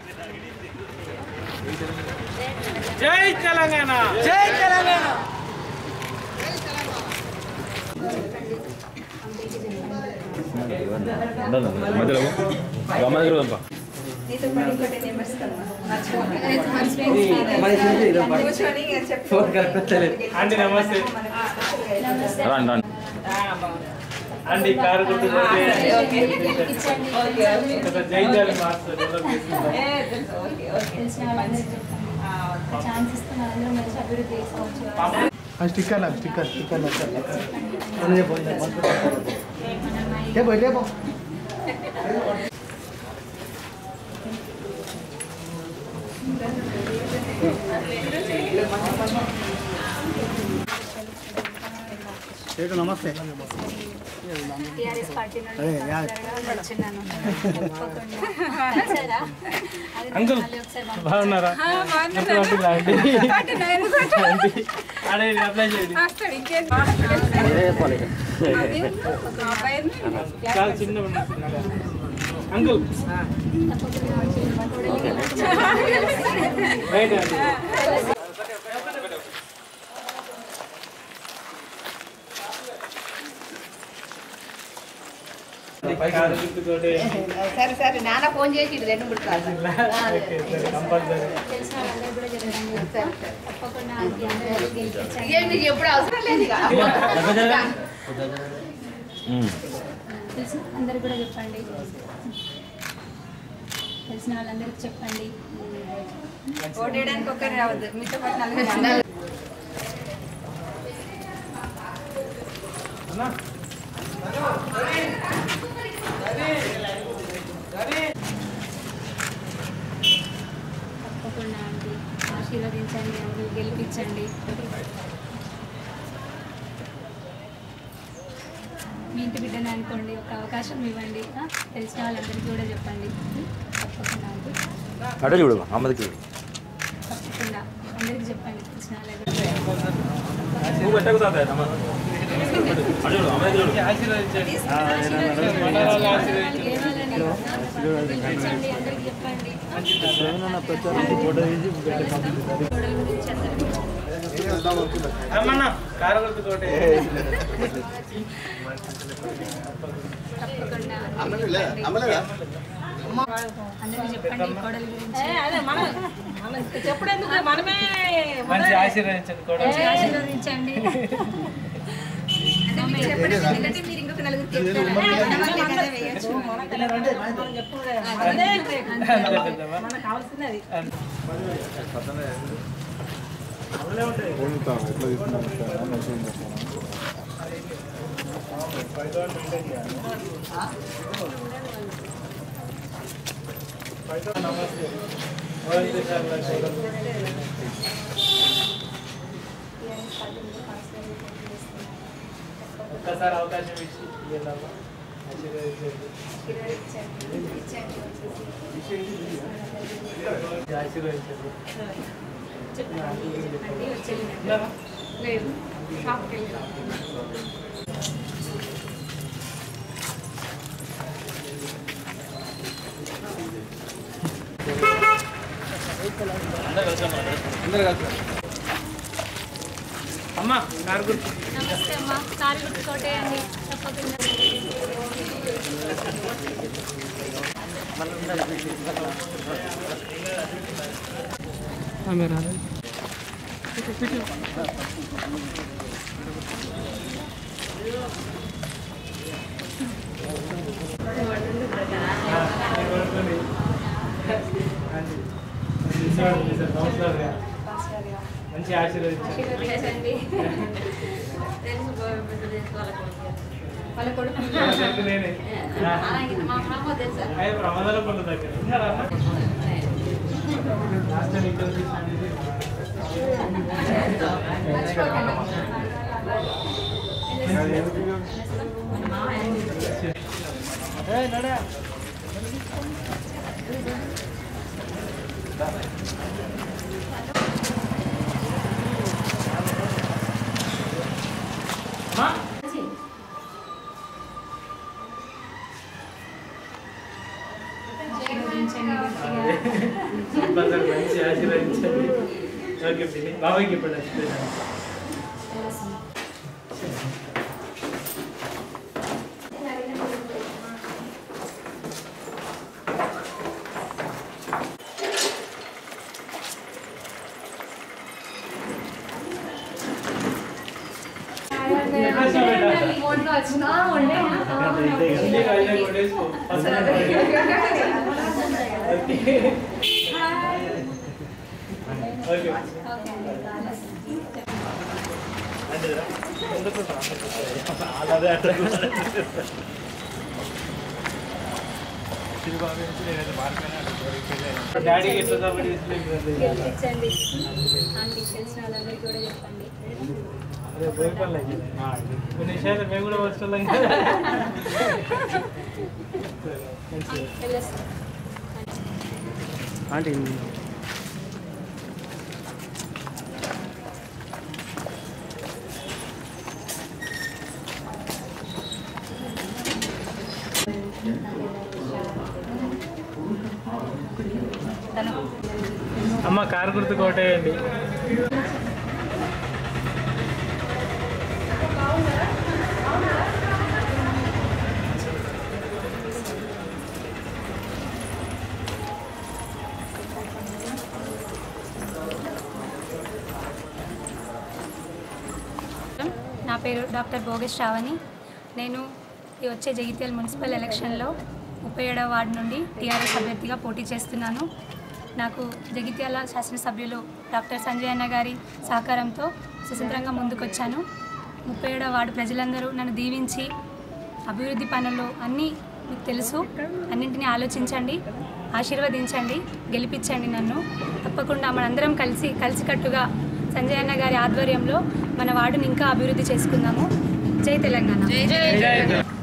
జై తెలంగాణ జై తెలంగాణ మధ్యలో గమనించంపా అండి నమస్తే అండి కారు గుర్తు జైతాలి మాస్టర్ స్టిక్కర్ స్టిక్కర్ స్టిక్కర్ నమస్తే అంకుల్ బాగున్నారా అప్లై చేయండి చాలా చిన్న అంకుల్ రైట్ సరే సరే నాన్న ఫోన్ చేసి రెండు మూడు మీకు ఎప్పుడు అవసరం లేదు అందరు కూడా చెప్పండి తెలిసిన వాళ్ళందరికి చెప్పండి ఓడేయడానికి ఒక్కరు రావద్దు మీతో పాటు తప్పకుండా అండి ఆశీర్వదించండి అందరూ గెలిపించండి మీ ఇంటి బిడ్డని అనుకోండి ఒక అవకాశం ఇవ్వండి తెలిసిన వాళ్ళందరికీ కూడా చెప్పండి తప్పకుండా అండి తప్పకుండా అందరికీ చెప్పండి తెలిసిన గెలిపించండి అందరికీ చెప్పండి అమ్మన్నా కారు గుర్తు కోటే తప్పకుండా అందరికీ చెప్పండి కోడలి గురించి చెప్పడేందుకు మనమే మంచి ఆశీర్వదించండి కోడలు ఆశీర్వదించండి చెప్పండి ఎందుకంటే మీరు ఇంకొక నలుగురికి మనకు కావాల్సినది ఒక్కసారి అవకాశం ఇచ్చి ఆశీర్వదించండి లేదు షాప్కి వెళ్ళి అమ్మా కారు గుర్తు నమస్తే అమ్మా కారు గుర్తు కోటేయండి తప్పకుండా మంచి ఆశీర్వదించండి వాళ్ళ కొడుకు నేనే ప్రమాదాల పనుల దగ్గర జై దీవించండి గట్టిగా. సంపదలు మంచి ఆశీర్వదించండి. ఓకే పిన్ని. బాబాయ్కి ఇప్పుడు నచ్చిపోయింది. డాడీకి ఎట్లా కాబట్టి గెలిపించండి. ఆంటీ తెలిసిన వాళ్ళందరికీ కూడా చెప్పండి. అదే భయపడలే కొన్ని విషయాలు మేము కూడా వస్తున్నాం కదా. వెళ్ళొస్తాం. ఆంటీ అమ్మ కారు గుర్తు కోటేయండి. నా పేరు డాక్టర్ భోగేష్ శ్రావణి. నేను ఈ వచ్చే జగిత్యాల మున్సిపల్ ఎలక్షన్లో 37వ వార్డు నుండి టీఆర్ఎస్ అభ్యర్థిగా పోటీ చేస్తున్నాను. నాకు జగిత్యాల శాసనసభ్యులు డాక్టర్ సంజయ్ అన్న గారి సహకారంతో స్వతంత్రంగా ముందుకొచ్చాను. 37వ వార్డు ప్రజలందరూ నన్ను దీవించి అభివృద్ధి పనులు అన్నీ మీకు తెలుసు, అన్నింటినీ ఆలోచించండి, ఆశీర్వదించండి, గెలిపించండి నన్ను. తప్పకుండా మనందరం కలిసికట్టుగా సంజయ్ అన్న గారి ఆధ్వర్యంలో మన వార్డుని ఇంకా అభివృద్ధి చేసుకుందాము. జై తెలంగాణ.